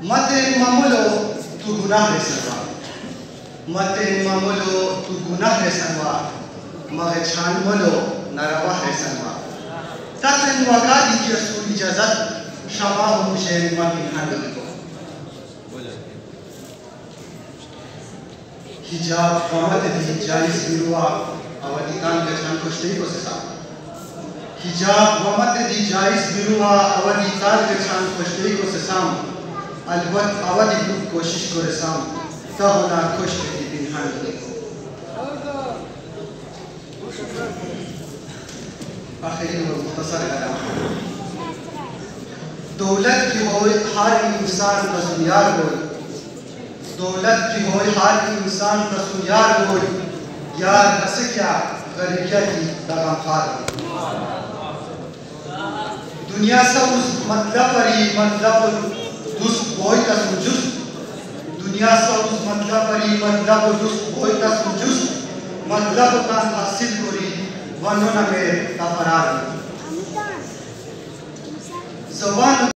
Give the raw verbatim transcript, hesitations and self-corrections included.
Maten mamulo tu gunah resanwa. Maten mamulo tu gunah resanwa. Magachan mulo narawah resanwa. Taten wakadi ki asul ijazat shama mushaira makin handle ko. Hijab qamat di jais birwa awadikan gachan kushti ko sesa. Hijab qamat di jais birwa awadikan gachan kushti ko sesam. अलबत आवाज़ दूर कोशिश करे साम तब ना खुश की दिन हांडले आखिरी में मुख्तसर कलाम दौलत की होए हर इंसान रसूयार होए दौलत की होए हर इंसान रसूयार होए यार हंसे क्या गरीबिया की दगाम खार दुनिया से उस मतलब पर ही मतलब दुस बोई का सुजुस दुनिया से उस मतलब पर ही मतलब दुस बोई का सुजुस मतलब का हासिल करी वनों में तफरार जवान